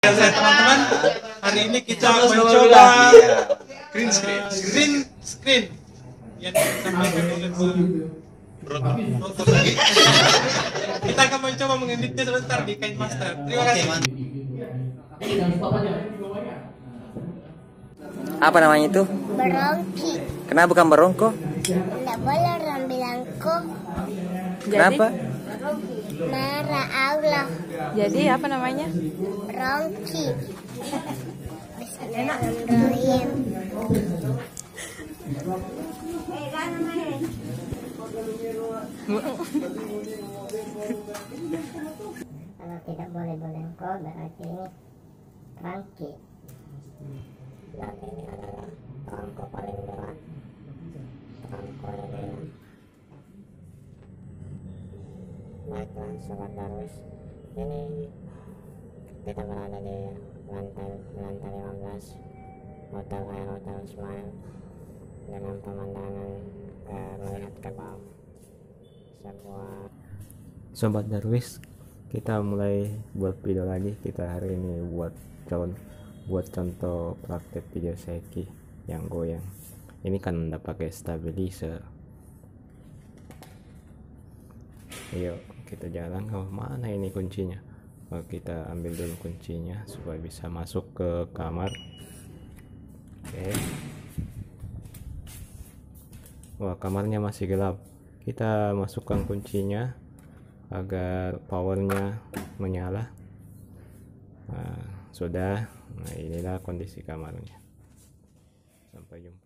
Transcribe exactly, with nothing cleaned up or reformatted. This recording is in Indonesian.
Teman-teman, hari ini kita mencoba green screen. Green screen yang disampaikan oleh Bro. Kita akan mencoba mengeditnya sebentar di KineMaster. Terima kasih. Apa namanya itu? Berongki. Kenapa bukan berongko? Tidak boleh orang bilang kok. Kenapa? Marah Allah. Jadi apa namanya? Berongki. Bismillahirrahmanirrahim. Kalau tidak boleh berongko berarti ini rangki. Dan ini adalah rangko paling berat. Rangko ini. Baiklah sobat Darwis, ini kita berada di lantai lantai lima belas Hotel Air Hotel Ismail dengan pemandangan eh, melihat ke bawah sebuah. Sobat Darwis, kita mulai buat video lagi. Kita hari ini buat contoh buat contoh praktek video seki yang goyang. Ini kan udah pakai stabilizer. Yuk kita jalan ke mana ini kuncinya. Oh, kita ambil dulu kuncinya supaya bisa masuk ke kamar. Oke. Wah, kamarnya masih gelap. Kita masukkan kuncinya agar powernya menyala. Nah, sudah. Nah, inilah kondisi kamarnya. Sampai jumpa.